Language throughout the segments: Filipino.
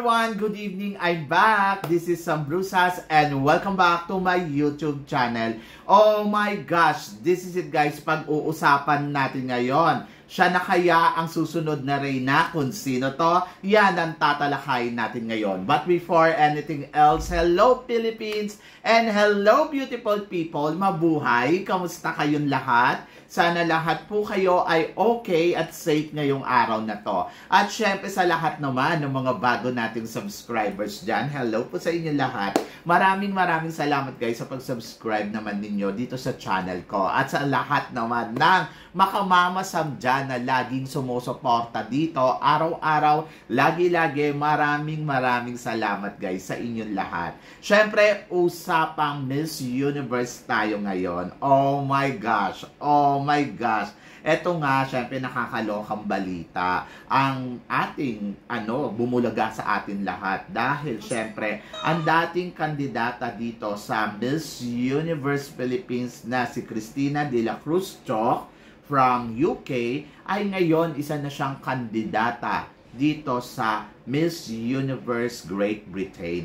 everyone! Good evening! I'm back! This is Sam Brusas and welcome back to my YouTube channel. Oh my gosh! This is it guys, pag-uusapan natin ngayon. Siya na kaya ang susunod na reyna? Kung sino to? Yan ang tatalakayin natin ngayon. But before anything else, hello Philippines and hello beautiful people! Mabuhay! Kamusta kayong lahat? Sana lahat po kayo ay okay at safe ngayong araw na to. At syempre sa lahat naman ng mga bago nating subscribers dyan, hello po sa inyo lahat. Maraming salamat guys sa pag-subscribe naman ninyo dito sa channel ko. At sa lahat naman ng makamamasam dyan na laging sumusuporta dito, araw-araw, lagi-lagi, maraming salamat guys sa inyong lahat. Syempre, usapang Miss Universe tayo ngayon. Oh my gosh! Oh my gosh! Eto nga, syempre nakakalokang balita ang ating bumulaga sa atin lahat dahil syempre ang dating kandidata dito sa Miss Universe Philippines na si Cristina de la Cruz Chok from UK ay ngayon isa na siyang kandidata dito sa Miss Universe Great Britain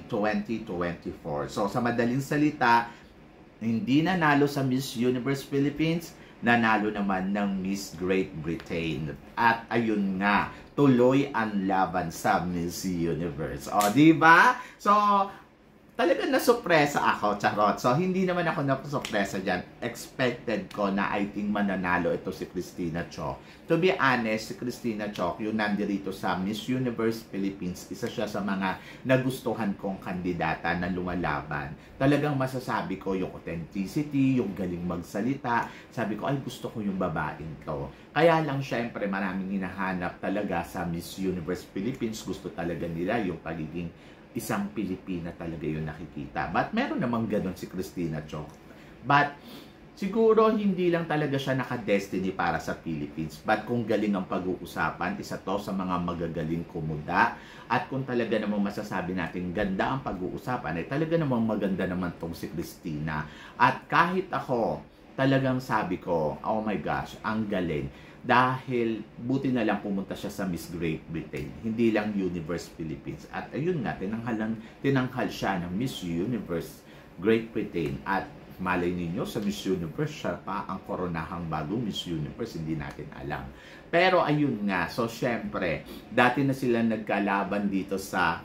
2024. So sa madaling salita, hindi nanalo sa Miss Universe Philippines, nanalo naman ng Miss Great Britain. At ayun nga, tuloy ang laban sa Miss Universe. O, diba? So, talagang nasurpresa ako, charot. So, hindi naman ako nasurpresa dyan. Expected ko na I think mananalo ito si Cristina Chok. To be honest, si Cristina Chok, yung nandirito sa Miss Universe Philippines, isa siya sa mga nagustuhan kong kandidata na lumalaban. Talagang masasabi ko yung authenticity, yung galing magsalita. Sabi ko, ay gusto ko yung babaeng to. Kaya lang syempre maraming hinahanap talaga sa Miss Universe Philippines. Gusto talaga nila yung pagiging isang Pilipina talaga yung nakikita. But meron namang ganun si Cristina Chok. But siguro hindi lang talaga siya naka-destiny para sa Philippines. But kung galing ang pag-uusapan, isa to sa mga magagaling kumuda. At kung talaga namang masasabi natin ganda ang pag-uusapan, ay talaga namang maganda naman tong si Cristina. At kahit ako, talagang sabi ko, oh my gosh, ang galing. Dahil buti na lang pumunta siya sa Miss Great Britain, hindi lang Universe Philippines. At ayun nga, tinanghal siya ng Miss Universe Great Britain. At malay ninyo, sa Miss Universe, siya pa ang koronahang bagong Miss Universe, hindi natin alam. Pero ayun nga, so syempre, dati na sila nagkalaban dito sa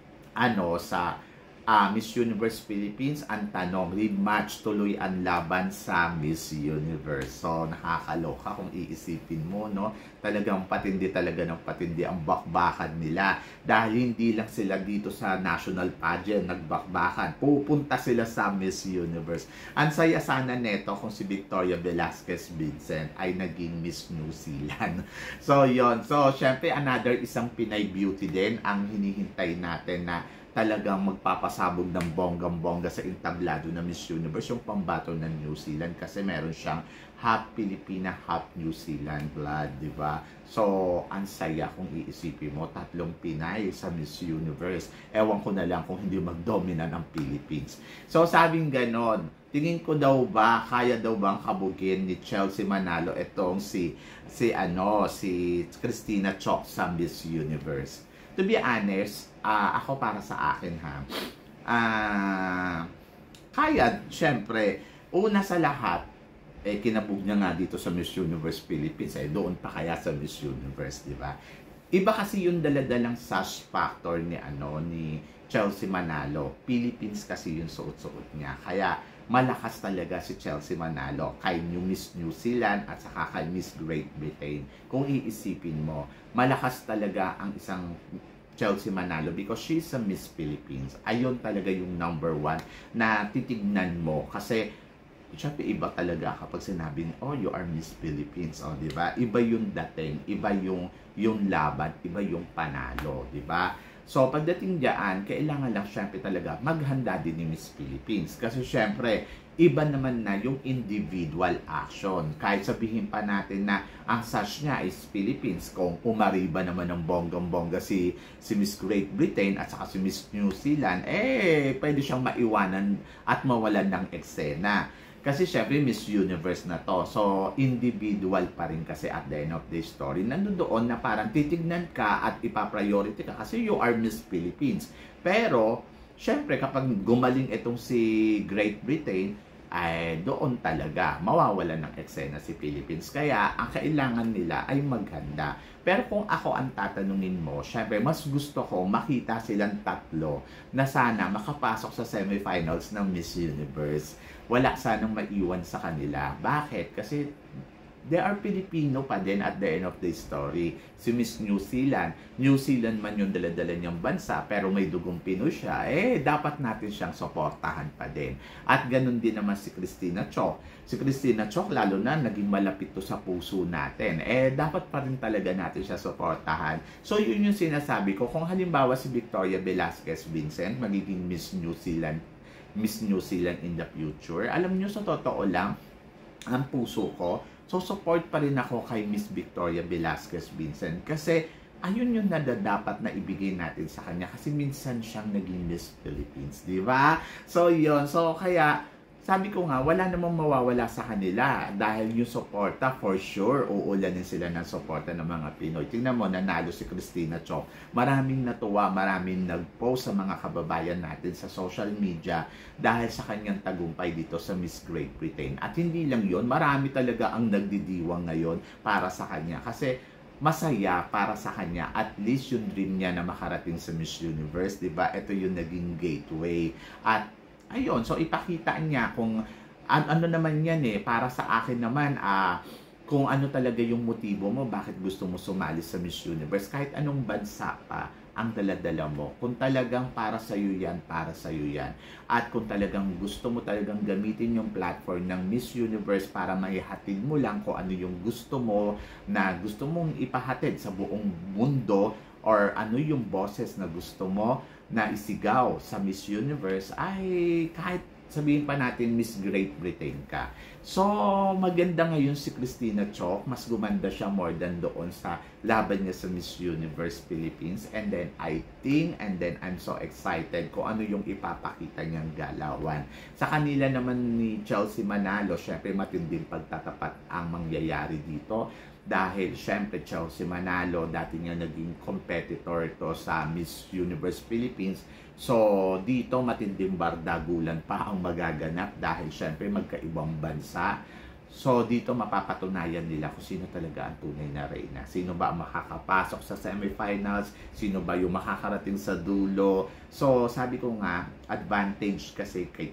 Miss Universe Philippines. Ang tanong, rematch tuloy ang laban sa Miss Universe. So, nakakaloka kung iisipin mo, no? Talagang patindi talaga ng patindi ang bakbakan nila. Dahil hindi lang sila dito sa national pageant nagbakbakan. Pupunta sila sa Miss Universe. Ang saya sana neto kung si Victoria Velasquez Vincent ay naging Miss New Zealand. So, yon. So, syempre, another isang Pinay beauty din ang hinihintay natin na talagang magpapasabog ng bonggang-bongga sa entablado na Miss Universe, yung pambato ng New Zealand kasi meron siyang half Pilipina, half New Zealand blood, di ba? So, ang saya kung iisipin mo, 3 Pinay sa Miss Universe. Ewan ko na lang kung hindi mag-domina ng Philippines. So, sabing ganon, tingin ko daw ba, kaya daw bang kabugin ni Chelsea Manalo itong si Cristina Chok sa Miss Universe? To be honest, ako para sa akin kaya, syempre, una sa lahat, kinabog niya nga dito sa Miss Universe Philippines, doon pa kaya sa Miss Universe, di ba? Iba kasi yung daladalang sash factor ni Chelsea Manalo. Philippines kasi yung suot-suot niya. Kaya, malakas talaga si Chelsea Manalo kay Miss New Zealand at saka kay Miss Great Britain. Kung iisipin mo, malakas talaga ang isang Chelsea Manalo because she's a Miss Philippines. Ayun talaga yung number 1 na titignan mo kasi syempre iba talaga kapag sinabing, oh, you are Miss Philippines, oh, di ba? Iba yung dating, iba yung laban, iba yung panalo, di ba? So, pagdating diyan, kailangan lang syempre talaga maghanda din ni Miss Philippines. Kasi syempre, iba naman na yung individual action. Kahit sabihin pa natin na ang sash niya is Philippines, kung umariba naman ng bonggang-bongga si Miss Great Britain at saka si Miss New Zealand, pwede siyang maiwanan at mawalan ng eksena. Kasi syempre Miss Universe na to. So individual pa rin kasi at the end of the story. Nandoon na parang titignan ka at ipa-priority ka kasi you are Miss Philippines. Pero syempre kapag gumaling itong si Great Britain, ay doon talaga mawawalan ng eksena si Philippines. Kaya ang kailangan nila ay maghanda. Pero kung ako ang tatanungin mo, syempre mas gusto ko makita silang tatlo na sana makapasok sa semifinals ng Miss Universe. Wala sanang maiwan sa kanila. Bakit? Kasi they are Filipino pa din at the end of the story. Si Miss New Zealand. New Zealand man yung dala-dala niyang bansa, pero may dugong Pinoy siya, dapat natin siyang suportahan pa din. At ganun din naman si Christina Chok. Si Christina Chok, lalo na, naging malapit to sa puso natin. Dapat pa rin talaga natin siya suportahan. So, yun yung sinasabi ko. Kung halimbawa si Victoria Velasquez Vincent, magiging Miss New Zealand in the future, alam niyo sa totoo lang, ang puso ko, so support pa rin ako kay Miss Victoria Velasquez Vincent kasi ayun yung dapat na ibigay natin sa kanya kasi minsan siyang naging Miss Philippines, di ba? So yun, so kaya sabi ko nga, wala namang mawawala sa kanila dahil yung suporta, for sure, uulanin sila ng suporta ng mga Pinoy. Tingnan mo, nanalo si Christina Chok. Maraming natuwa, maraming nag-post sa mga kababayan natin sa social media dahil sa kanyang tagumpay dito sa Miss Great Britain. At hindi lang yon, marami talaga ang nagdidiwang ngayon para sa kanya. Kasi masaya para sa kanya. At least yung dream niya na makarating sa Miss Universe, di ba? Ito yung naging gateway. At ayun, so ipakita niya kung ano naman yan para sa akin naman, kung ano talaga yung motibo mo, bakit gusto mo sumali sa Miss Universe, kahit anong bansa pa ang daladala mo. Kung talagang para sa'yo yan, para sa'yo yan. At kung talagang gusto mo talagang gamitin yung platform ng Miss Universe para maihatid mo lang kung ano yung gusto mo, na gusto mong ipahatid sa buong mundo, or ano yung boses na gusto mo na isigaw sa Miss Universe, ay kahit sabihin pa natin Miss Great Britain ka. So, maganda ngayon si Christina Chok. Mas gumanda siya more than doon sa laban niya sa Miss Universe Philippines. And then, I'm so excited kung ano yung ipapakita niyang galawan. Sa kanila naman ni Chelsea Manalo, syempre matinding pagtatapat ang mangyayari dito. Dahil syempre Chelsea Manalo, dati niya naging competitor to sa Miss Universe Philippines. So dito matinding bardagulan pa ang magaganap dahil syempre magkaibang bansa. So dito mapapatunayan nila kung sino talaga ang tunay na reyna. Sino ba ang makakapasok sa semifinals? Sino ba yung makakarating sa dulo? So sabi ko nga, advantage kasi kay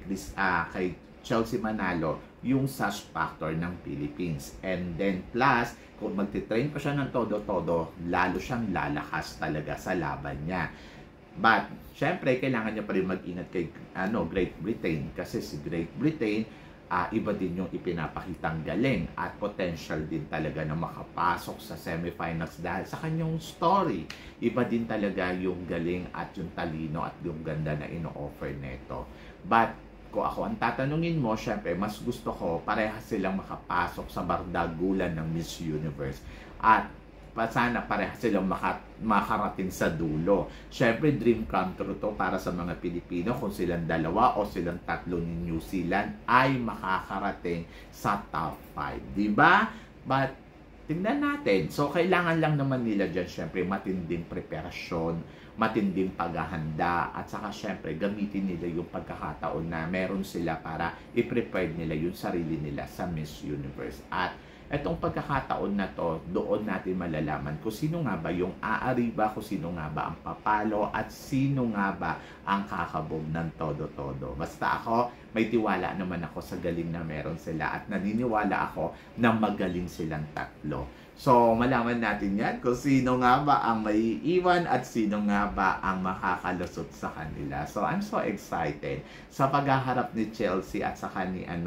Chelsea Manalo yung sash factor ng Philippines. And then plus, kung magtitrain pa siya ng todo-todo, lalo siyang lalakas talaga sa laban niya. But, syempre, kailangan niya pa rin mag-ingat kay Great Britain. Kasi si Great Britain, iba din yung ipinapakitang galing at potential din talaga na makapasok sa semifinals dahil sa kanyang story. Iba din talaga yung galing at yung talino at yung ganda na ino-offer nito. But, kung ako ang tatanungin mo, syempre, mas gusto ko parehas silang makapasok sa bardagulan ng Miss Universe. At sana parehas silang makarating sa dulo. Syempre, dream come true to para sa mga Pilipino kung silang dalawa o silang tatlo ni New Zealand ay makakarating sa top 5. Diba? But, tingnan natin. So, kailangan lang naman nila dyan, syempre, matinding preparasyon, matinding paghahanda, at saka syempre gamitin nila yung pagkakataon na meron sila para i-prepare nila yung sarili nila sa Miss Universe. At etong pagkakataon na to, doon natin malalaman kung sino nga ba yung aariba, kung sino nga ba ang papalo, at sino nga ba ang kakabog ng todo-todo. Basta ako, may tiwala naman ako sa galing na meron sila at naniniwala ako na magaling silang tatlo. So, malaman natin yan kung sino nga ba ang maiiwan at sino nga ba ang makakalusot sa kanila. So, I'm so excited sa paghaharap ni Chelsea at saka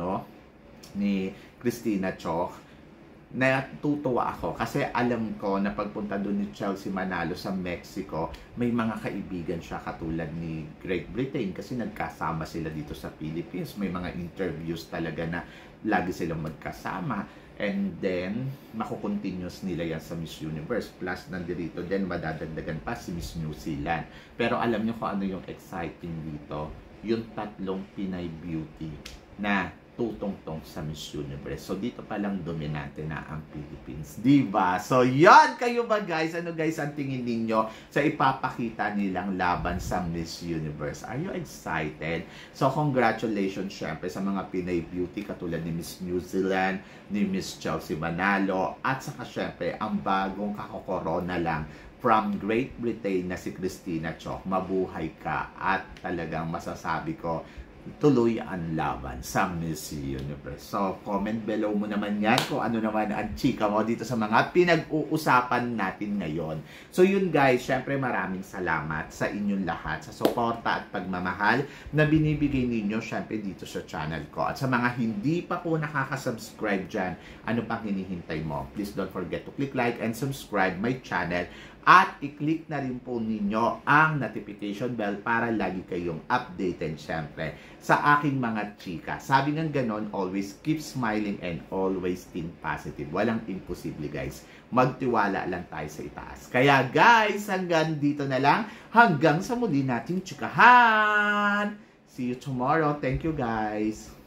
ni Christina Chok. Natutuwa ako kasi alam ko na pagpunta doon ni Chelsea Manalo sa Mexico, may mga kaibigan siya katulad ni Great Britain kasi nagkasama sila dito sa Philippines. May mga interviews talaga na lagi silang magkasama. And then, makukontinuous nila yan sa Miss Universe. Plus, nandito din, madadagdagan pa si Miss New Zealand. Pero alam nyo kung ano yung exciting dito? Yung tatlong Pinay Beauty na tutungtong sa Miss Universe. So, dito palang dominante na ang Philippines. Diba? So, yan! Kayo ba guys? Ano guys ang tingin ninyo sa ipapakita nilang laban sa Miss Universe? Are you excited? So, congratulations syempre sa mga Pinay Beauty katulad ni Miss New Zealand, ni Miss Chelsea Manalo, at saka syempre ang bagong kakokorona lang from Great Britain na si Christina Chok. Mabuhay ka at talagang masasabi ko tuloy ang laban sa Miss Universe. So, comment below mo naman yan kung ano naman ang chika mo dito sa mga pinag-uusapan natin ngayon. So, yun guys, syempre maraming salamat sa inyong lahat sa suporta at pagmamahal na binibigay ninyo syempre dito sa channel ko. At sa mga hindi pa po nakaka-subscribe dyan, ano pang hinihintay mo? Please don't forget to click like and subscribe my channel. At i-click na rin po ninyo ang notification bell para lagi kayong updated syempre sa aking mga chika. Sabi ng ganon, always keep smiling and always think positive. Walang imposible guys. Magtiwala lang tayo sa itaas. Kaya guys, hanggang dito na lang. Hanggang sa muli nating chikahan. See you tomorrow. Thank you guys.